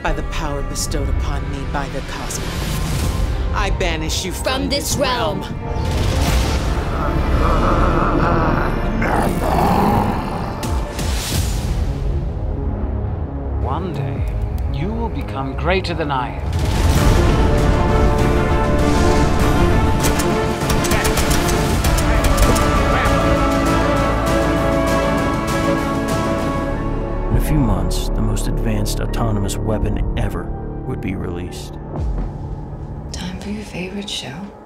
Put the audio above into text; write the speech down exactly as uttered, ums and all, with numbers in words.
by the power bestowed upon me by the cosmos, I banish you from, from this realm. realm. One day, you will become greater than I am. In a few months, the most advanced autonomous weapon ever would be released. Time for your favorite show.